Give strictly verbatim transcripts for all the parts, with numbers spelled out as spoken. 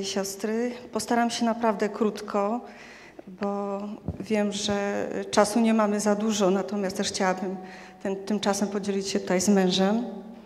siostry. Postaram się naprawdę krótko, bo wiem, że czasu nie mamy za dużo, natomiast też chciałabym ten, tym czasem podzielić się tutaj z mężem.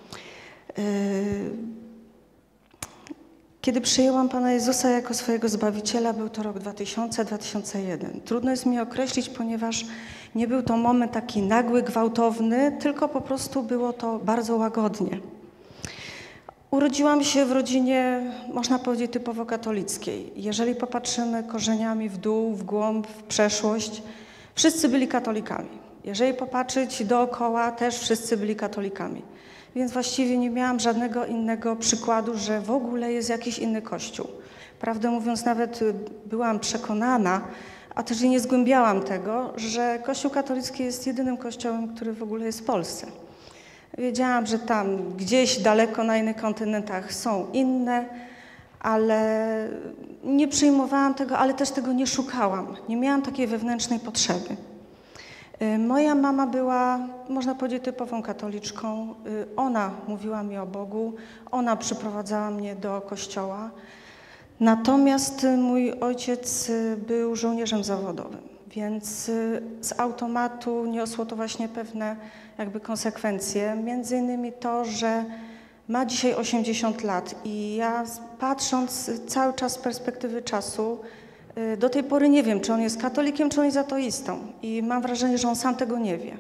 Kiedy przyjęłam Pana Jezusa jako swojego Zbawiciela, był to rok dwa tysiące do dwa tysiące pierwszego. Trudno jest mi określić, ponieważ nie był to moment taki nagły, gwałtowny, tylko po prostu było to bardzo łagodnie. Urodziłam się w rodzinie, można powiedzieć, typowo katolickiej. Jeżeli popatrzymy korzeniami w dół, w głąb, w przeszłość, wszyscy byli katolikami. Jeżeli popatrzeć dookoła, też wszyscy byli katolikami. Więc właściwie nie miałam żadnego innego przykładu, że w ogóle jest jakiś inny kościół. Prawdę mówiąc, nawet byłam przekonana, a też i nie zgłębiałam tego, że Kościół katolicki jest jedynym kościołem, który w ogóle jest w Polsce. Wiedziałam, że tam gdzieś daleko na innych kontynentach są inne, ale nie przyjmowałam tego, ale też tego nie szukałam. Nie miałam takiej wewnętrznej potrzeby. Moja mama była, można powiedzieć, typową katoliczką. Ona mówiła mi o Bogu, ona przyprowadzała mnie do kościoła. Natomiast mój ojciec był żołnierzem zawodowym, więc z automatu niosło to właśnie pewne jakby konsekwencje. Między innymi to, że ma dzisiaj osiemdziesiąt lat i ja patrząc cały czas z perspektywy czasu, do tej pory nie wiem, czy on jest katolikiem, czy on jest ateistą i mam wrażenie, że on sam tego nie wie.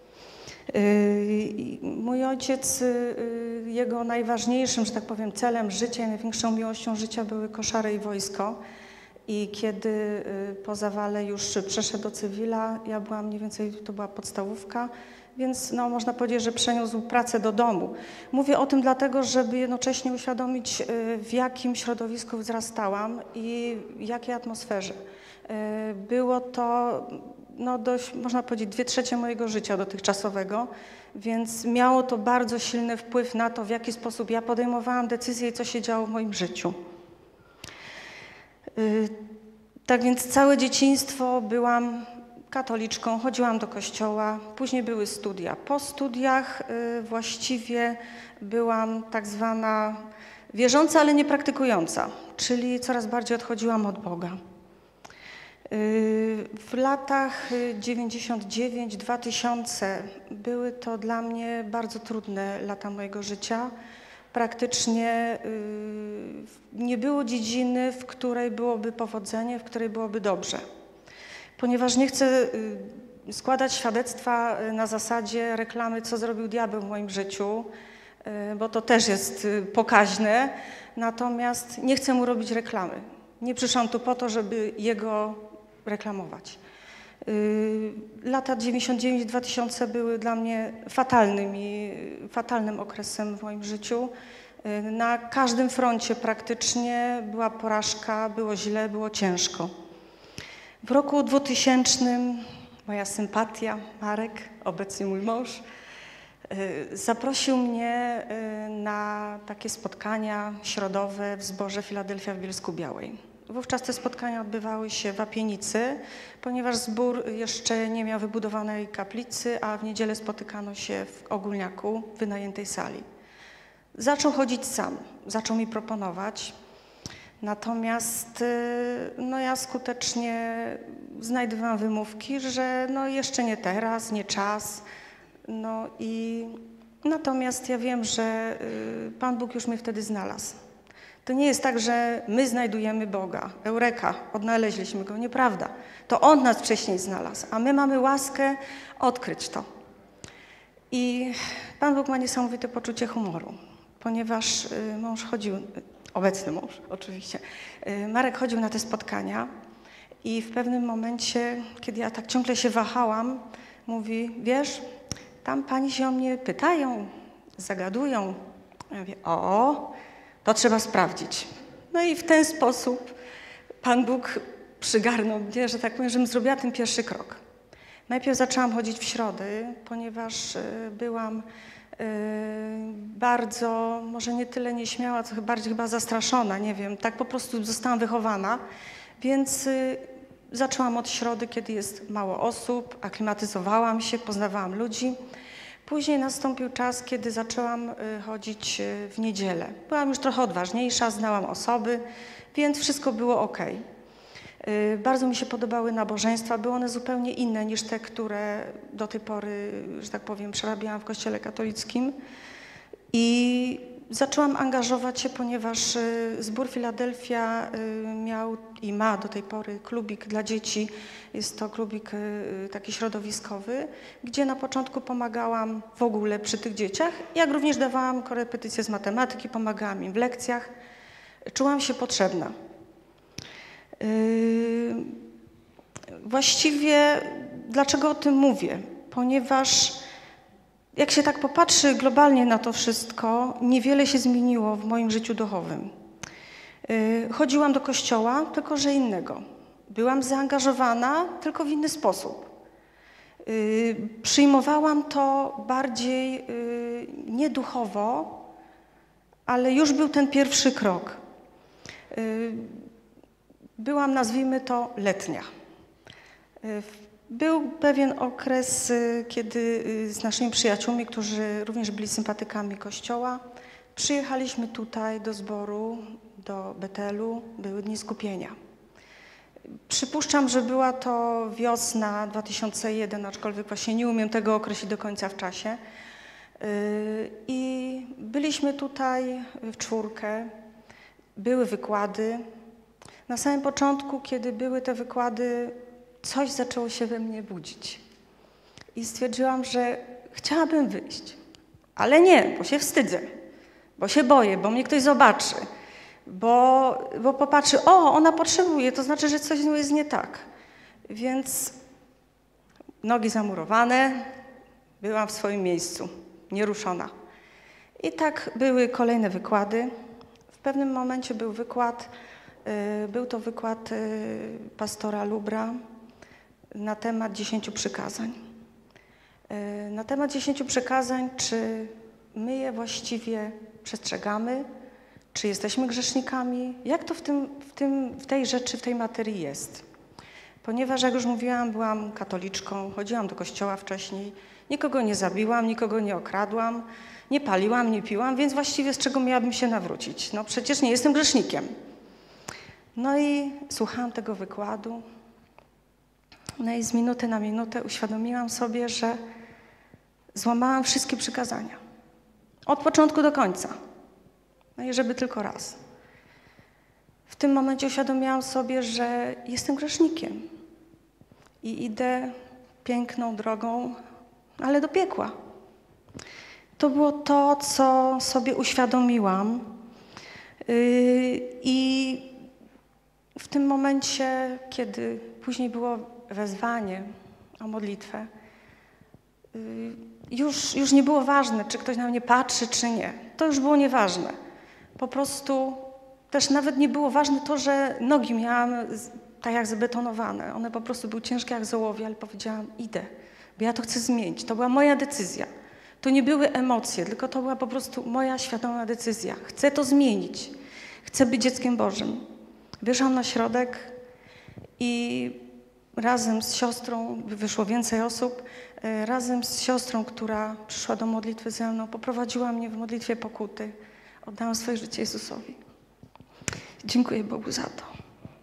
Mój ojciec, jego najważniejszym, że tak powiem, celem życia i największą miłością życia były koszary i wojsko. I kiedy po zawale już przeszedł do cywila, ja byłam mniej więcej, to była podstawówka, więc no, można powiedzieć, że przeniósł pracę do domu. Mówię o tym dlatego, żeby jednocześnie uświadomić, w jakim środowisku wzrastałam i w jakiej atmosferze. Było to no, dość, można powiedzieć, dwie trzecie mojego życia dotychczasowego, więc miało to bardzo silny wpływ na to, w jaki sposób ja podejmowałam decyzje i co się działo w moim życiu. Tak więc całe dzieciństwo byłam katoliczką, chodziłam do kościoła, później były studia. Po studiach właściwie byłam tak zwana wierząca, ale nie praktykująca, czyli coraz bardziej odchodziłam od Boga. W latach dziewięćdziesiąt dziewięć do dwutysięcznego były to dla mnie bardzo trudne lata mojego życia. Praktycznie nie było dziedziny, w której byłoby powodzenie, w której byłoby dobrze. Ponieważ nie chcę składać świadectwa na zasadzie reklamy, co zrobił diabeł w moim życiu, bo to też jest pokaźne, natomiast nie chcę mu robić reklamy. Nie przyszłam tu po to, żeby jego reklamować. Lata dziewięćdziesiąt dziewięć do dwutysięcznego były dla mnie fatalnymi, fatalnym okresem w moim życiu. Na każdym froncie praktycznie była porażka, było źle, było ciężko. W roku dwutysięcznym moja sympatia, Marek, obecnie mój mąż, zaprosił mnie na takie spotkania środowe w zborze Filadelfia w Bielsku-Białej. Wówczas te spotkania odbywały się w Apienicy, ponieważ zbór jeszcze nie miał wybudowanej kaplicy, a w niedzielę spotykano się w Ogólniaku, w wynajętej sali. Zaczął chodzić sam, zaczął mi proponować, natomiast no, ja skutecznie znajdowałam wymówki, że no, jeszcze nie teraz, nie czas. No i natomiast ja wiem, że Pan Bóg już mnie wtedy znalazł. To nie jest tak, że my znajdujemy Boga, eureka, odnaleźliśmy Go, nieprawda. To On nas wcześniej znalazł, a my mamy łaskę odkryć to. I Pan Bóg ma niesamowite poczucie humoru, ponieważ mąż chodził, obecny mąż oczywiście, Marek chodził na te spotkania i w pewnym momencie, kiedy ja tak ciągle się wahałam, mówi, wiesz, tam pani się o mnie pytają, zagadują. Ja mówię, o, to trzeba sprawdzić. No i w ten sposób Pan Bóg przygarnął mnie, że tak powiem, żebym zrobiła ten pierwszy krok. Najpierw zaczęłam chodzić w środy, ponieważ byłam bardzo, może nie tyle nieśmiała, co bardziej chyba zastraszona, nie wiem, tak po prostu zostałam wychowana, więc zaczęłam od środy, kiedy jest mało osób, aklimatyzowałam się, poznawałam ludzi. Później nastąpił czas, kiedy zaczęłam y, chodzić y, w niedzielę. Byłam już trochę odważniejsza, znałam osoby, więc wszystko było ok. Y, bardzo mi się podobały nabożeństwa, były one zupełnie inne niż te, które do tej pory, że tak powiem, przerabiałam w Kościele katolickim. I zaczęłam angażować się, ponieważ y, zbór Filadelfia y, miał i ma do tej pory klubik dla dzieci. Jest to klubik y, taki środowiskowy, gdzie na początku pomagałam w ogóle przy tych dzieciach, jak również dawałam korepetycje z matematyki, pomagałam im w lekcjach. Czułam się potrzebna. Y, właściwie dlaczego o tym mówię? Ponieważ jak się tak popatrzy globalnie na to wszystko, niewiele się zmieniło w moim życiu duchowym. Chodziłam do kościoła, tylko że innego. Byłam zaangażowana, tylko w inny sposób. Przyjmowałam to bardziej nie duchowo, ale już był ten pierwszy krok. Byłam, nazwijmy to, letnia. Był pewien okres, kiedy z naszymi przyjaciółmi, którzy również byli sympatykami Kościoła, przyjechaliśmy tutaj do zboru, do Betelu, były dni skupienia. Przypuszczam, że była to wiosna dwa tysiące pierwszy, aczkolwiek właśnie nie umiem tego określić do końca w czasie. I byliśmy tutaj w czwórkę, były wykłady. Na samym początku, kiedy były te wykłady, coś zaczęło się we mnie budzić. I stwierdziłam, że chciałabym wyjść. Ale nie, bo się wstydzę, bo się boję, bo mnie ktoś zobaczy, bo, bo popatrzy, o, ona potrzebuje, to znaczy, że coś z nią jest nie tak. Więc nogi zamurowane, byłam w swoim miejscu, nieruszona. I tak były kolejne wykłady. W pewnym momencie był wykład, y, był to wykład y, pastora Lubra na temat dziesięciu przykazań. Y, na temat dziesięciu przykazań, czy my je właściwie przestrzegamy, czy jesteśmy grzesznikami, jak to w, tym, w, tym, w tej rzeczy, w tej materii jest. Ponieważ, jak już mówiłam, byłam katoliczką, chodziłam do kościoła wcześniej, nikogo nie zabiłam, nikogo nie okradłam, nie paliłam, nie piłam, więc właściwie z czego miałabym się nawrócić? No przecież nie jestem grzesznikiem. No i słuchałam tego wykładu, no i z minuty na minutę uświadomiłam sobie, że złamałam wszystkie przykazania. Od początku do końca. No i żeby tylko raz. W tym momencie uświadomiłam sobie, że jestem grzesznikiem i idę piękną drogą, ale do piekła. To było to, co sobie uświadomiłam. Yy, I w tym momencie, kiedy później było wezwanie o modlitwę, yy, już, już nie było ważne, czy ktoś na mnie patrzy, czy nie. To już było nieważne. Po prostu też nawet nie było ważne to, że nogi miałam tak jak zabetonowane. One po prostu były ciężkie jak zołowie, ale powiedziałam, idę, bo ja to chcę zmienić. To była moja decyzja. To nie były emocje, tylko to była po prostu moja świadoma decyzja. Chcę to zmienić. Chcę być dzieckiem Bożym. Wyszłam na środek i razem z siostrą, wyszło więcej osób, razem z siostrą, która przyszła do modlitwy ze mną, poprowadziła mnie w modlitwie pokuty. Oddałam swoje życie Jezusowi. Dziękuję Bogu za to.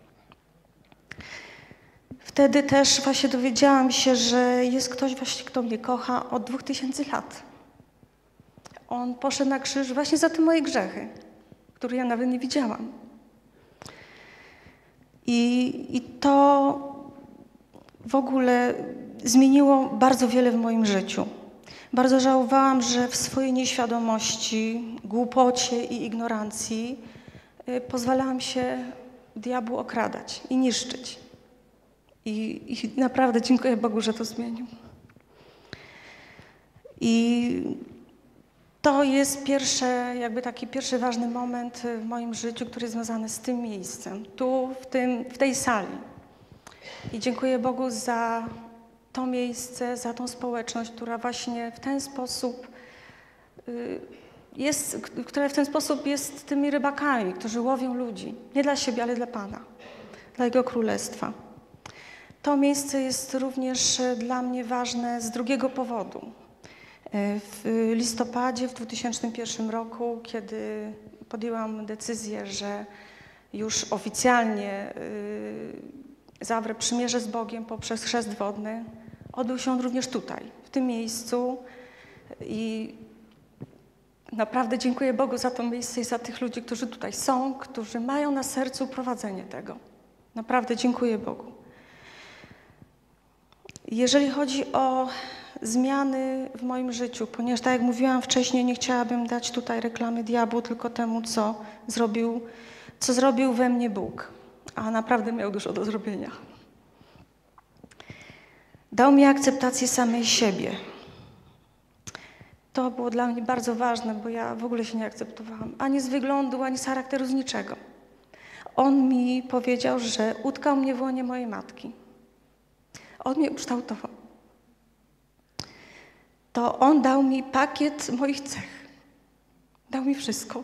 Wtedy też właśnie dowiedziałam się, że jest ktoś właśnie, kto mnie kocha od dwóch tysięcy lat. On poszedł na krzyż właśnie za te moje grzechy, które ja nawet nie widziałam. I, i to w ogóle zmieniło bardzo wiele w moim życiu. Bardzo żałowałam, że w swojej nieświadomości, głupocie i ignorancji y, pozwalałam się diabłu okradać i niszczyć. I, I naprawdę dziękuję Bogu, że to zmienił. I to jest pierwsze, jakby taki pierwszy ważny moment w moim życiu, który jest związany z tym miejscem, tu, w, tym, w tej sali. I dziękuję Bogu za to miejsce, za tą społeczność, która właśnie w ten sposób jest, która w ten sposób jest tymi rybakami, którzy łowią ludzi. Nie dla siebie, ale dla Pana, dla Jego Królestwa. To miejsce jest również dla mnie ważne z drugiego powodu. W listopadzie w dwa tysiące pierwszym roku, kiedy podjęłam decyzję, że już oficjalnie y, zawrę przymierze z Bogiem poprzez chrzest wodny, odbył się on również tutaj, w tym miejscu i naprawdę dziękuję Bogu za to miejsce i za tych ludzi, którzy tutaj są, którzy mają na sercu prowadzenie tego. Naprawdę dziękuję Bogu. Jeżeli chodzi o zmiany w moim życiu, ponieważ tak jak mówiłam wcześniej, nie chciałabym dać tutaj reklamy diabłu, tylko temu, co zrobił, co zrobił we mnie Bóg, a naprawdę miał dużo do zrobienia. Dał mi akceptację samej siebie. To było dla mnie bardzo ważne, bo ja w ogóle się nie akceptowałam, ani z wyglądu, ani z charakteru, z niczego. On mi powiedział, że utkał mnie w łonie mojej matki. On mnie ukształtował. To on dał mi pakiet moich cech. Dał mi wszystko.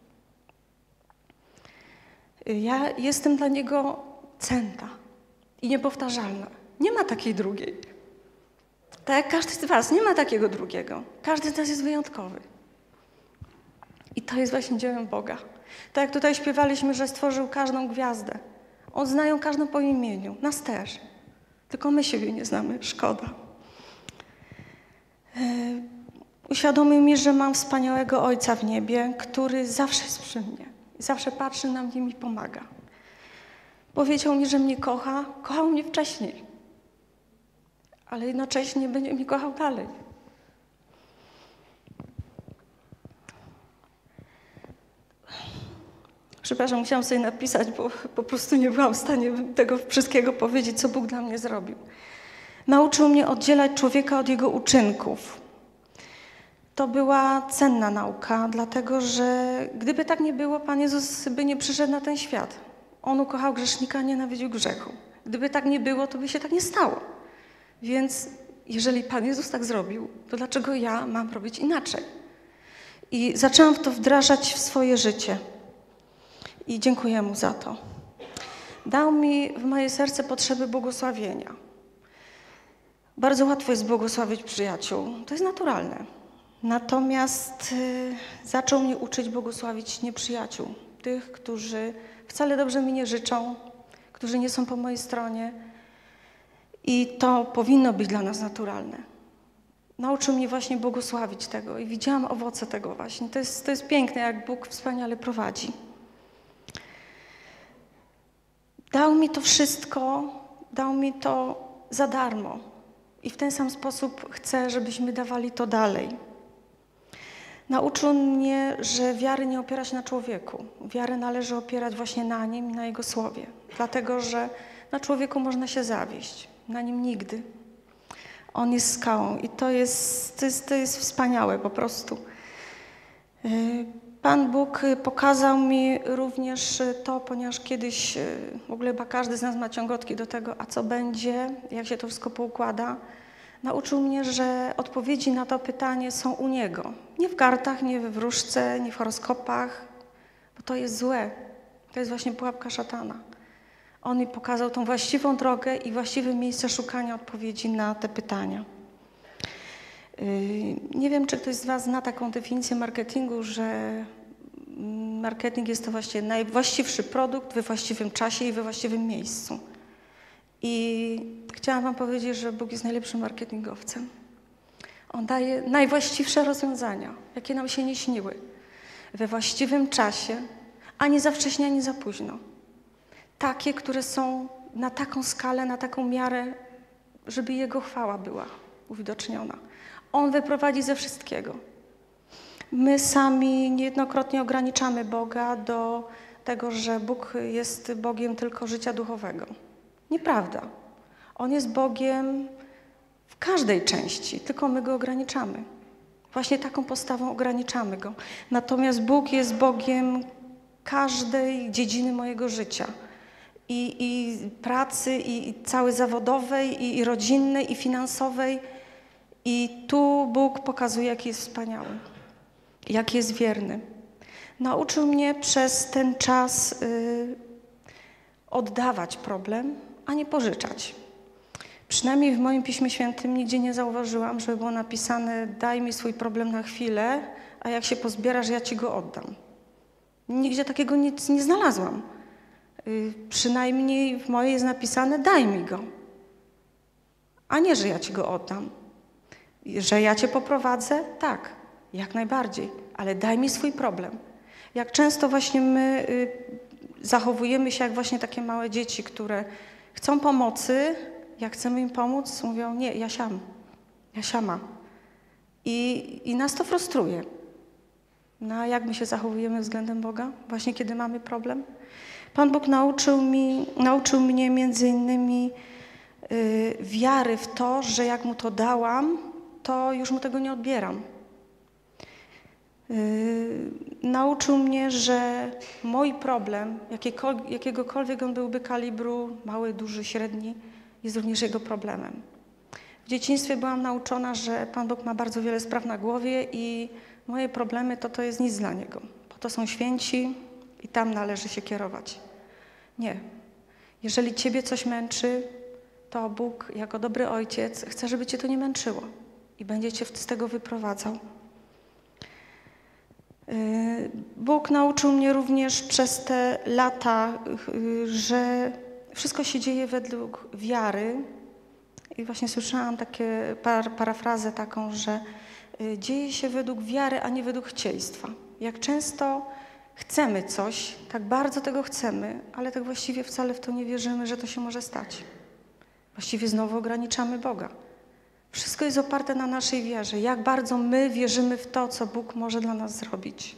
Ja jestem dla niego cenna i niepowtarzalna. Nie ma takiej drugiej. Tak jak każdy z was, nie ma takiego drugiego. Każdy z nas jest wyjątkowy. I to jest właśnie dziełem Boga. Tak jak tutaj śpiewaliśmy, że stworzył każdą gwiazdę. On zna ją każdą po imieniu. Nas też. Tylko my siebie nie znamy. Szkoda. Yy, uświadomił mi, że mam wspaniałego Ojca w niebie, który zawsze jest przy mnie. I zawsze patrzy na mnie i mi pomaga. Powiedział mi, że mnie kocha. Kochał mnie wcześniej. Ale jednocześnie będzie mnie kochał dalej. Przepraszam, musiałam sobie napisać, bo po prostu nie byłam w stanie tego wszystkiego powiedzieć, co Bóg dla mnie zrobił. Nauczył mnie oddzielać człowieka od jego uczynków. To była cenna nauka, dlatego że gdyby tak nie było, Pan Jezus by nie przyszedł na ten świat. On ukochał grzesznika, nienawidził grzechu. Gdyby tak nie było, to by się tak nie stało. Więc jeżeli Pan Jezus tak zrobił, to dlaczego ja mam robić inaczej? I zaczęłam to wdrażać w swoje życie. I dziękuję Mu za to. Dał mi w moje serce potrzeby błogosławienia. Bardzo łatwo jest błogosławić przyjaciół. To jest naturalne. Natomiast y, zaczął mnie uczyć błogosławić nieprzyjaciół. Tych, którzy wcale dobrze mi nie życzą, którzy nie są po mojej stronie. I to powinno być dla nas naturalne. Nauczył mnie właśnie błogosławić tego i widziałam owoce tego właśnie. To jest, to jest piękne, jak Bóg wspaniale prowadzi. Dał mi to wszystko, dał mi to za darmo. I w ten sam sposób chcę, żebyśmy dawali to dalej. Nauczył mnie, że wiary nie opiera się na człowieku. Wiarę należy opierać właśnie na Nim i na Jego Słowie. Dlatego, że na człowieku można się zawieść. Na Nim nigdy. On jest skałą i to jest, to jest, to jest wspaniałe po prostu. Pan Bóg pokazał mi również to, ponieważ kiedyś w ogóle chyba każdy z nas ma ciągotki do tego, a co będzie, jak się to wszystko poukłada. Nauczył mnie, że odpowiedzi na to pytanie są u Niego. Nie w kartach, nie we wróżce, nie w horoskopach, bo to jest złe. To jest właśnie pułapka szatana. On mi pokazał tą właściwą drogę i właściwe miejsce szukania odpowiedzi na te pytania. Nie wiem, czy ktoś z was zna taką definicję marketingu, że marketing jest to właśnie najwłaściwszy produkt we właściwym czasie i we właściwym miejscu. I chciałam wam powiedzieć, że Bóg jest najlepszym marketingowcem. On daje najwłaściwsze rozwiązania, jakie nam się nie śniły, we właściwym czasie, ani za wcześnie, ani za późno. Takie, które są na taką skalę, na taką miarę, żeby Jego chwała była uwidoczniona. On wyprowadzi ze wszystkiego. My sami niejednokrotnie ograniczamy Boga do tego, że Bóg jest Bogiem tylko życia duchowego. Nieprawda. On jest Bogiem w każdej części, tylko my Go ograniczamy. Właśnie taką postawą ograniczamy Go. Natomiast Bóg jest Bogiem każdej dziedziny mojego życia. I, i pracy, i, i całej zawodowej, i, i rodzinnej, i finansowej. I tu Bóg pokazuje, jaki jest wspaniały, jaki jest wierny. Nauczył mnie przez ten czas y, oddawać problem, a nie pożyczać. Przynajmniej w moim Piśmie Świętym nigdzie nie zauważyłam, żeby było napisane: daj mi swój problem na chwilę, a jak się pozbierasz, ja ci go oddam. Nigdzie takiego nic nie znalazłam. Yy, przynajmniej w mojej jest napisane: daj mi go, a nie, że ja ci go oddam. Że ja cię poprowadzę? Tak, jak najbardziej, ale daj mi swój problem. Jak często właśnie my y, zachowujemy się jak właśnie takie małe dzieci, które chcą pomocy, jak chcemy im pomóc, mówią: nie, ja siam, ja siama. I, i nas to frustruje. No a jak my się zachowujemy względem Boga, właśnie kiedy mamy problem? Pan Bóg nauczył, mi, nauczył mnie między innymi y, wiary w to, że jak Mu to dałam, to już Mu tego nie odbieram. Yy, nauczył mnie, że mój problem, jakiegokolwiek on byłby kalibru, mały, duży, średni, jest również Jego problemem. W dzieciństwie byłam nauczona, że Pan Bóg ma bardzo wiele spraw na głowie i moje problemy to to jest nic dla Niego. Bo to są święci i tam należy się kierować. Nie. Jeżeli Ciebie coś męczy, to Bóg jako dobry Ojciec chce, żeby Cię to nie męczyło i będzie Cię z tego wyprowadzał. Bóg nauczył mnie również przez te lata, że wszystko się dzieje według wiary. I właśnie słyszałam takie par, parafrazę taką, że dzieje się według wiary, a nie według chcieństwa. Jak często chcemy coś, tak bardzo tego chcemy, ale tak właściwie wcale w to nie wierzymy, że to się może stać. Właściwie znowu ograniczamy Boga. Wszystko jest oparte na naszej wierze. Jak bardzo my wierzymy w to, co Bóg może dla nas zrobić.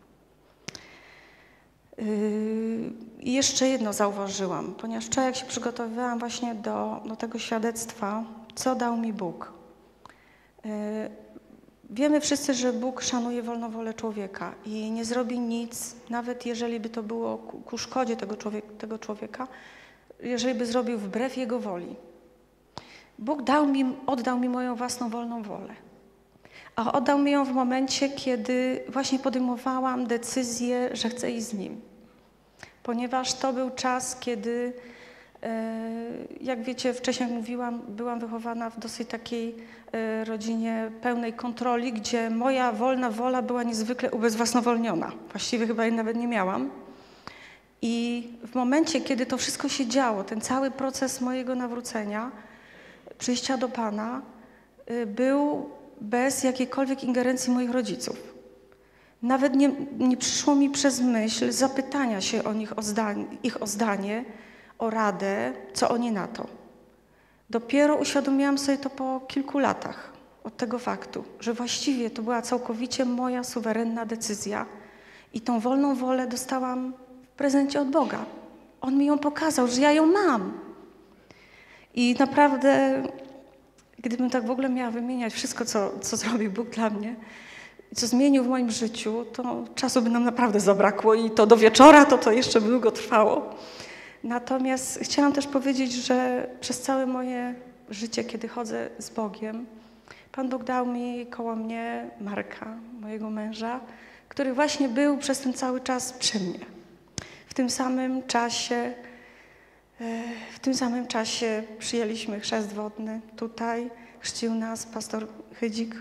I yy, jeszcze jedno zauważyłam, ponieważ wczoraj, jak się przygotowywałam właśnie do, do tego świadectwa, co dał mi Bóg. Yy, wiemy wszyscy, że Bóg szanuje wolną wolę człowieka i nie zrobi nic, nawet jeżeli by to było ku, ku szkodzie tego, człowiek, tego człowieka, jeżeli by zrobił wbrew Jego woli. Bóg dał mi, oddał mi moją własną wolną wolę. A oddał mi ją w momencie, kiedy właśnie podejmowałam decyzję, że chcę iść z Nim. Ponieważ to był czas, kiedy, jak wiecie, wcześniej jak mówiłam, byłam wychowana w dosyć takiej rodzinie pełnej kontroli, gdzie moja wolna wola była niezwykle ubezwłasnowolniona. Właściwie chyba jej nawet nie miałam. I w momencie, kiedy to wszystko się działo, ten cały proces mojego nawrócenia, przyjścia do Pana, był bez jakiejkolwiek ingerencji moich rodziców. Nawet nie, nie przyszło mi przez myśl zapytania się o nich o zdanie, ich o zdanie, o radę, co oni na to. Dopiero uświadomiłam sobie to po kilku latach od tego faktu, że właściwie to była całkowicie moja suwerenna decyzja i tą wolną wolę dostałam w prezencie od Boga. On mi ją pokazał, że ja ją mam. I naprawdę, gdybym tak w ogóle miała wymieniać wszystko, co, co zrobił Bóg dla mnie, co zmienił w moim życiu, to czasu by nam naprawdę zabrakło i to do wieczora, to to jeszcze by długo trwało. Natomiast chciałam też powiedzieć, że przez całe moje życie, kiedy chodzę z Bogiem, Pan Bóg dał mi koło mnie Marka, mojego męża, który właśnie był przez ten cały czas przy mnie. W tym samym czasie W tym samym czasie przyjęliśmy chrzest wodny tutaj, chrzcił nas pastor Chydzik.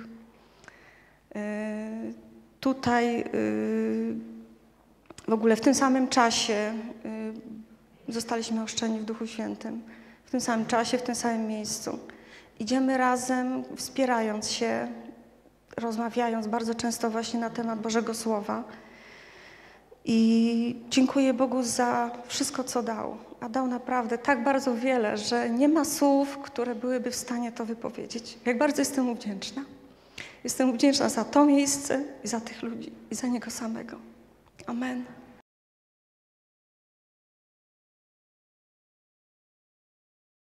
Tutaj w ogóle w tym samym czasie zostaliśmy ochrzczeni w Duchu Świętym. W tym samym czasie, w tym samym miejscu. Idziemy razem, wspierając się, rozmawiając bardzo często właśnie na temat Bożego Słowa. I dziękuję Bogu za wszystko, co dał. A dał naprawdę tak bardzo wiele, że nie ma słów, które byłyby w stanie to wypowiedzieć. Jak bardzo jestem mu wdzięczna. Jestem mu wdzięczna za to miejsce i za tych ludzi i za Niego samego. Amen.